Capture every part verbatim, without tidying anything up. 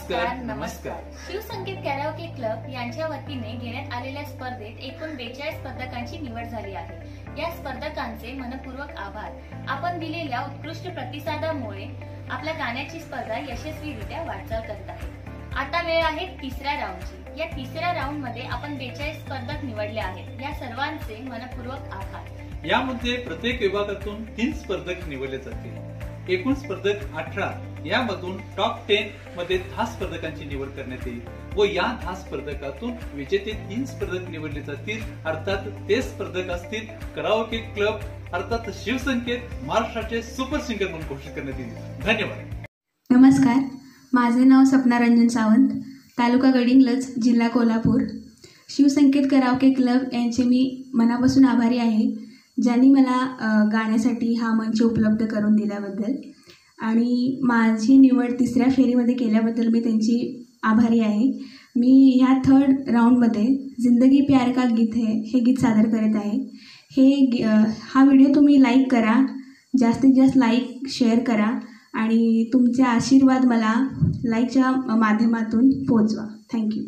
नमस्कार नमस्कार शिवसंकेत कॅराओके क्लब यांच्या वतीने घेण्यात आलेल्या स्पर्धेत एकूण बेचाळीस स्पर्धकांची निवड झाली आहे। या स्पर्धकांचे मनपूर्वक आभार। आपण दिलेल्या उत्कृष्ट प्रतिसादामुळे आपल्या गाण्याची स्पर्धा यशस्वीरित्या वाटचाल करत आहे। आता वेळ आहे तिसऱ्या राऊंडची। या तिसऱ्या राऊंड मध्ये आपण बेचाळीस स्पर्धक निवडले आहेत। या सर्वांचे मनपूर्वक आभार। यामध्ये प्रत्येक विभागातून तीन स्पर्धक निवडले जातील। एकूण स्पर्धक अठरा, यामधून टॉप टेन मध्ये दहा स्पर्धकांची निवड करण्यात येईल व या दहा स्पर्धकातून विजेते तीन स्पर्धक निवडले जातील। अर्थात ते स्पर्धक असतील कराओके क्लब अर्थात शिवसंकेत महाराष्ट्राचे सुपर सिंगर म्हणून घोषित करण्यात येईल। धन्यवाद। नमस्कार, माझे नाव सपना रंजन सावंत, तालुका गडिंग्लज, जिल्हा कोल्हापूर। शिवसंकेत कराओके क्लब यांचे मी मनापासून आभारी आहे, ज्यांनी मला गाण्यासाठी हा मंच उपलब्ध करून दिल्याबद्दल आणि माझी निवड तिसऱ्या फेरीमध्ये केल्याबद्दल मी त्यांची आभारी आहे। मी ह्या थर्ड राऊंडमध्ये जिंदगी प्यार का गीत है हे गीत सादर करत आहे। हे हा व्हिडिओ तुम्ही लाईक करा, जास्तीत जास्त लाईक शेअर करा आणि तुमचे आशीर्वाद मला लाईकच्या माध्यमातून पोहोचवा। थँक्यू।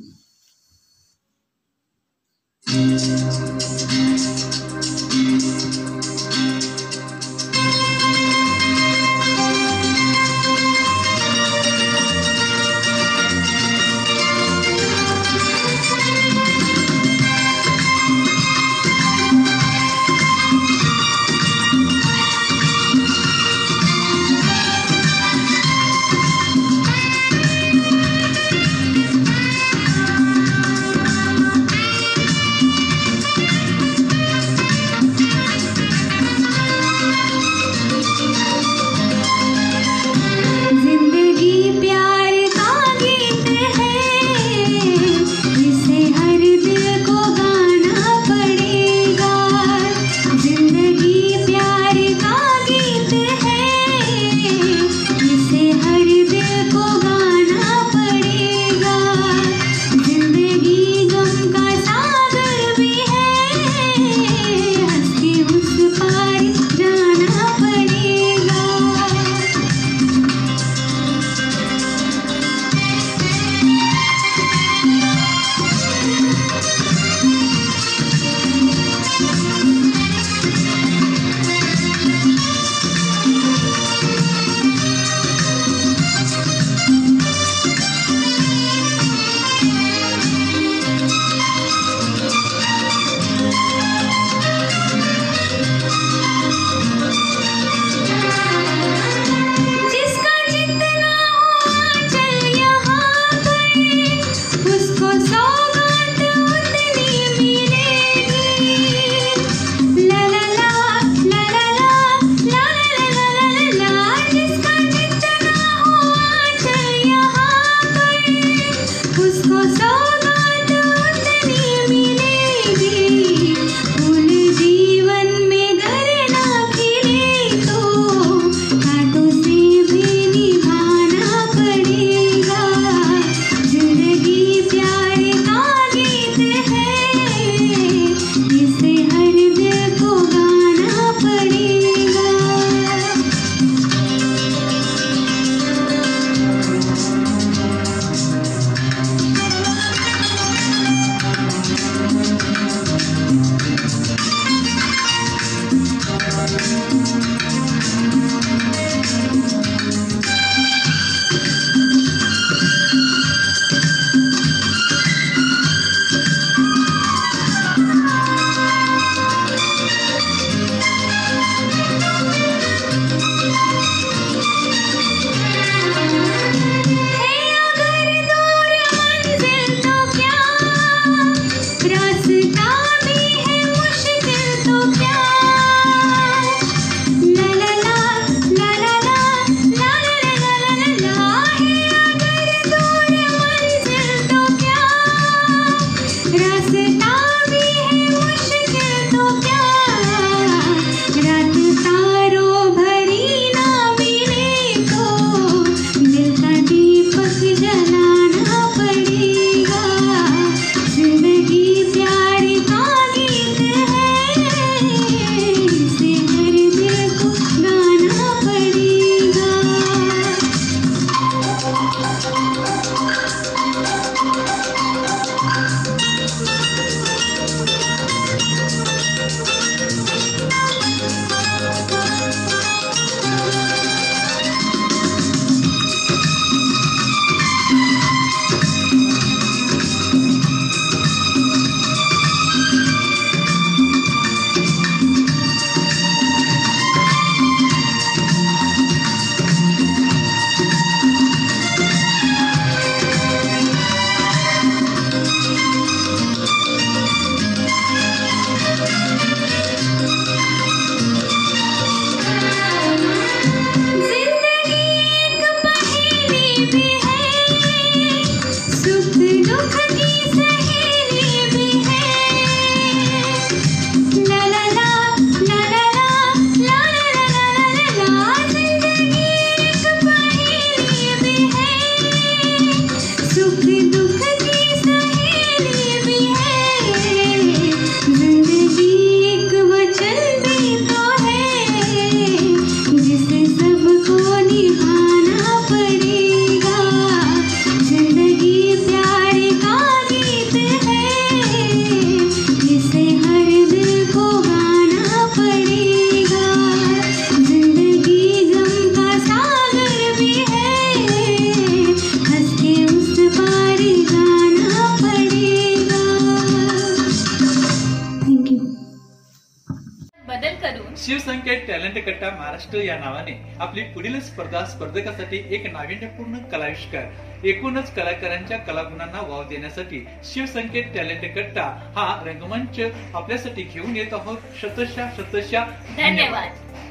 टॅलेंट कट्टा महाराष्ट्र या नावाने आपली पुढील स्पर्धा स्पर्धकासाठी एक नाविन्यपूर्ण कलाविष्कार, एकूणच कलाकारांच्या कलागुणांना वाव देण्यासाठी शिवसंकेत टॅलेंट कट्टा हा रंगमंच आपल्यासाठी घेऊन येत आहोत. शतशः शतशः धन्यवाद.